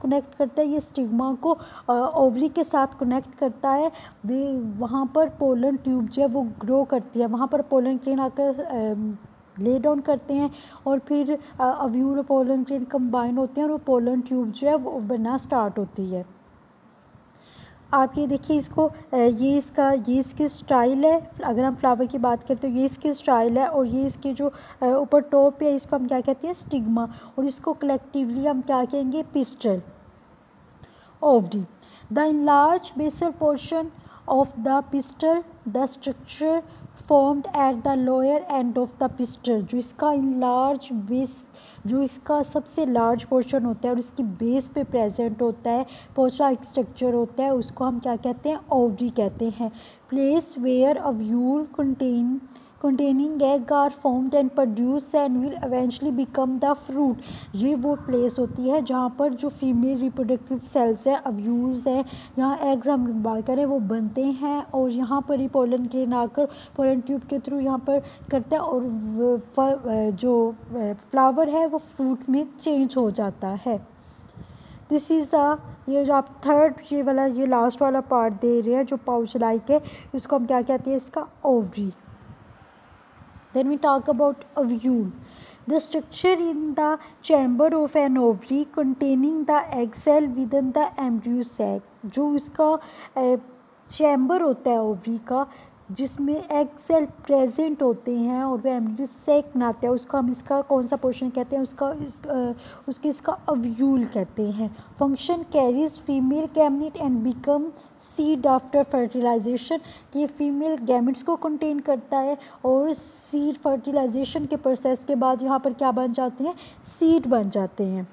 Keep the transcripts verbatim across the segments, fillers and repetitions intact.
Connect करता है, ये स्टिग्मा को ओवरी के साथ कनेक्ट करता है। वे वहाँ पर पोलन ट्यूब जो है वो ग्रो करती है, वहाँ पर पोलन ग्रेन आकर ले डाउन करते हैं और फिर अव्यूल और पोलन ग्रेन कंबाइन होते हैं और वो पोलन ट्यूब जो है वो बनना स्टार्ट होती है। आप ये देखिए इसको, ये इसका ये इसकी स्टाइल है। अगर हम फ्लावर की बात करें तो ये इसकी स्टाइल है और ये इसके जो ऊपर टॉप है इसको हम क्या कहते हैं, स्टिग्मा, और इसको कलेक्टिवली हम क्या कहेंगे, pistil ovary. The enlarge basal portion of the pistil, the structure formed at the lower end of the pistil, जो इसका इनलार्ज बेस, जो इसका सबसे लार्ज पोर्शन होता है और इसकी बेस पे प्रेजेंट होता है, पोचा एक स्ट्रक्चर होता है, उसको हम क्या कहते हैं, ओवरी कहते हैं। Place where ovule contain containing egg are formed and produce and will eventually become the fruit। ये वो प्लेस होती है जहाँ पर जो फीमेल रिप्रोडक्टिव सेल्स हैं, अव्यूल्स हैं, यहाँ एग्स हम बात करें वो बनते हैं और यहाँ पर ही पोलन ग्रेन आकर पोलन ट्यूब के थ्रू यहाँ पर करता है और जो फ्लावर है वो फ्रूट में चेंज हो जाता है। दिस इज़ अ, ये जो आप थर्ड ये वाला ये लास्ट वाला पार्ट दे रहे हैं जो पाउच लाइक है, इसको हम क्या कहते हैं, इसका ovary. Then we talk about ovule. The structure in the chamber of an ovary containing the egg cell within the embryo sac। जो इसका चैम्बर होता है ओवरी का, जिसमें एग सेल प्रेजेंट होते हैं और वह एम्ब्रियो सैक बनाते हैं, उसको हम इसका कौन सा पोर्शन कहते हैं, उसका इस, उसके इसका अव्यूल कहते हैं। Function carries female gamete and become seed after fertilization. ये फीमेल गैमेट्स को कंटेन करता है और सीड फर्टिलाइजेशन के प्रोसेस के बाद यहाँ पर क्या बन जाते हैं, सीड बन जाते हैं।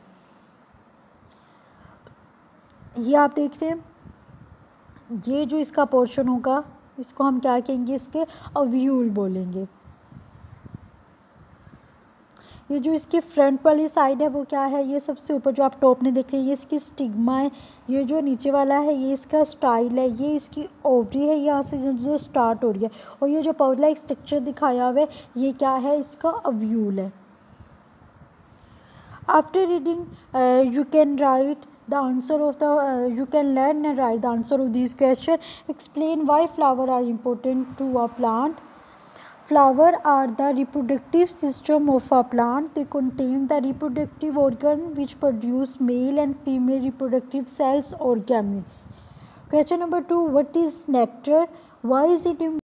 ये आप देख रहे हैं, ये जो इसका पोर्शन होगा इसको हम क्या कहेंगे, इसके अव्यूल बोलेंगे। ये जो इसकी फ्रंट वाली साइड है वो क्या है, ये सबसे ऊपर जो आप टॉप में देख रहे हैं ये इसकी स्टिग्मा है। ये जो नीचे वाला है ये इसका स्टाइल है, ये इसकी ओवरी है, यहाँ से जो, जो स्टार्ट हो रही है, और ये जो पाउडर लाइक स्ट्रक्चर दिखाया हुआ है ये क्या है, इसका अव्यूल है। After reading you can write the answer of the uh, you can learn and write the answer of these questions. Explain why flower are important to a plant. Flower are the reproductive system of a plant. They contain the reproductive organ which produce male and female reproductive cells or gametes. Question number two, what is nectar? Why is it important?